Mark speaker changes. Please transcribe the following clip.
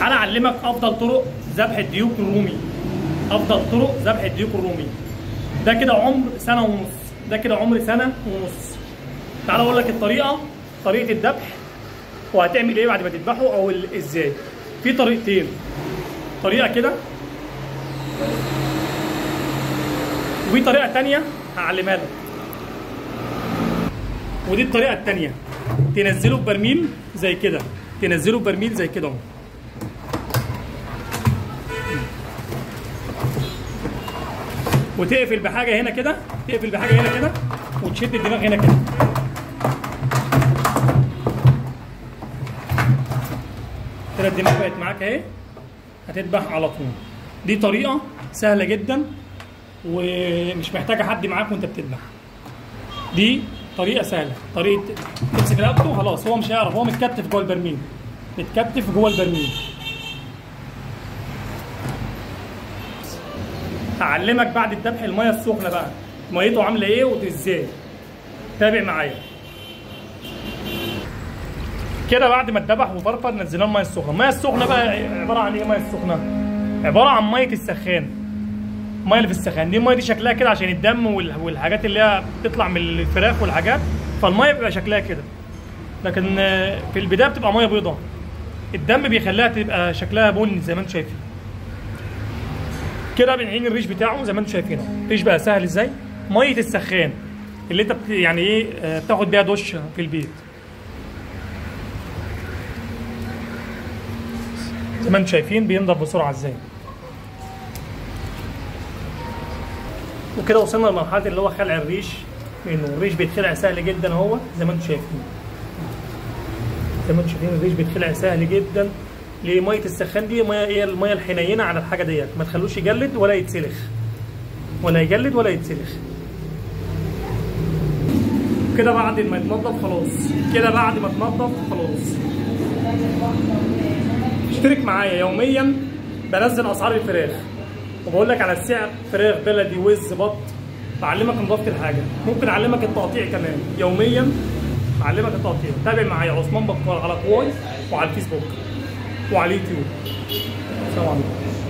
Speaker 1: تعالى اعلمك افضل طرق ذبح الديوك الرومي. افضل طرق ذبح الديوك الرومي. ده كده عمر سنه ونص، ده كده عمر سنه ونص. تعالى اقول لك طريقه الذبح وهتعمل ايه بعد ما تذبحه او ازاي. في طريقتين، طريقه كده وفي طريقه ثانيه هعلمها لك. ودي الطريقه الثانيه، تنزله ببرميل زي كده، تنزله ببرميل زي كده اهو. وتقفل بحاجه هنا كده، تقفل بحاجه هنا كده وتشد الدماغ هنا كده. كده الدماغ بقت معاك اهي، هتذبح على طول. دي طريقه سهله جدا ومش محتاجه حد معاك وانت بتذبح. دي طريقه سهله، طريقه تمسك رقبته وخلاص، هو مش هيعرف، هو متكتف جوه البرميل، متكتف جوه البرميل. هعلمك بعد الذبح الميه السخنه بقى ميته عامله ايه وازاي. تابع معايا. كده بعد ما اتذبح وفرفر نزلناه الميه السخنه. الميه السخنه بقى عباره عن ايه؟ الميه السخنه عباره عن ميه السخان، الميه اللي في السخان دي. الميه دي شكلها كده عشان الدم والحاجات اللي هي بتطلع من الفراخ والحاجات، فالميه بيبقى شكلها كده. لكن في البدايه بتبقى ميه بيضاء، الدم بيخليها تبقى شكلها بني زي ما انتم شايفين. كده بنعين الريش بتاعه زي ما انتم شايفين اهو. الريش بقى سهل ازاي؟ ميه السخان اللي انت يعني ايه بتاخد بيها دش في البيت. زي ما انتم شايفين بينضف بسرعه ازاي. وكده وصلنا لمرحله اللي هو خلع الريش منه. الريش بيتخلع سهل جدا اهو زي ما انتم شايفين. زي ما انتم شايفين الريش بيتخلع سهل جدا. ليه؟ ميه السخان دي ميه ايه؟ الميه الحنينه على الحاجه ديت، ما تخلوش يجلد ولا يتسلخ، ولا يجلد ولا يتسلخ. كده بعد ما يتنضف خلاص، كده بعد ما تنضف خلاص. اشترك معايا يوميا، بنزل اسعار الفراخ وبقول لك على السعر، فراخ بلدي وز بط، بعلمك نظافه الحاجه، ممكن اعلمك التقطيع كمان يوميا، بعلمك التقطيع. تابع معايا عثمان بكار على كواي وعلى الفيسبوك وعلى اليوتيوب. السلام عليكم.